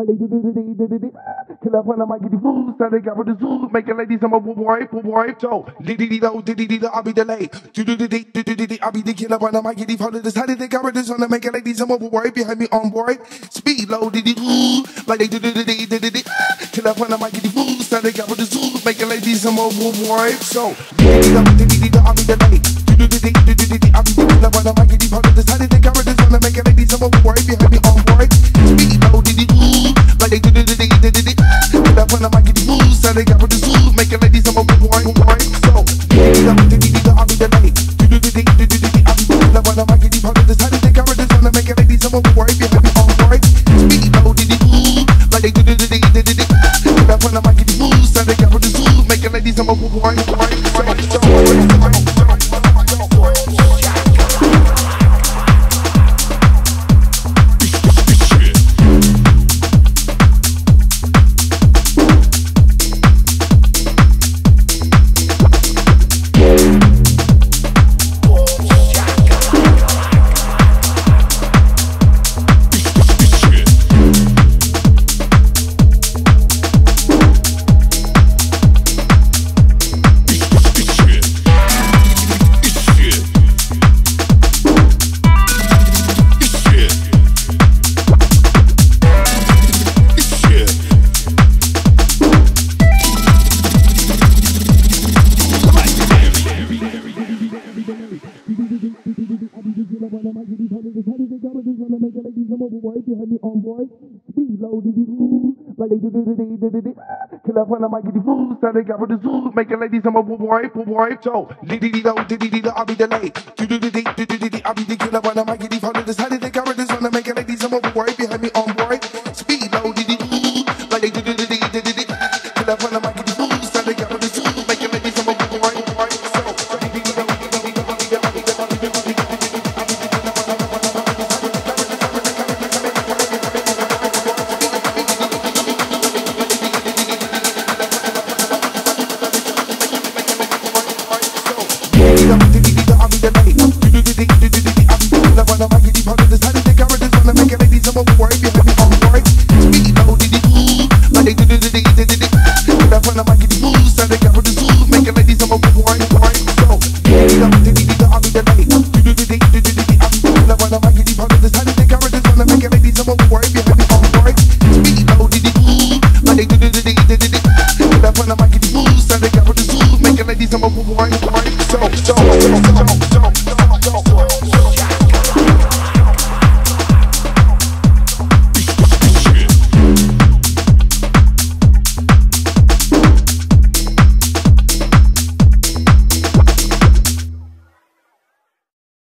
they do. Kill up when I might get the food, so they got with the zoo, making ladies I'm a boy. So, diddy, I'll be delayed. I'll be the killer when I might get the food. Decided they got with this on the making ladies I'm a boy behind me on board. Speed low, diddy, like they do. Kill up when I might get the food, so they got with the zoo, making ladies I'm a boy. So, diddy, I'll be delayed. I'll be the killer when I might get the food. Decided they got with this on the making ladies I'm a boy behind me on board. Speed low, diddy, like they do. Kill up when I might get the food, so they got with the zoo, making ladies I'm a boy. So, diddy, I'll be delayed. I'll be the killer when I might get the food. Decided they got with this on the making ladies I'm a boy behind me on board. Speed low, diddy, like they do. Kill up when I might get the food, so they got with the zoo, making ladies I'm a boy. Kill up when I might get the food, so they got with the zoo, making ladies I'm a boy. So, diddy, I'll be delayed. I'll be the killer when I might get the food. Decided they got with this on the making ladies I'm a boy behind me on board. Speed low, diddy, like they do. Kill up when I might get the food, so they got with the zoo, making ladies I'm a boy. So, diddy, So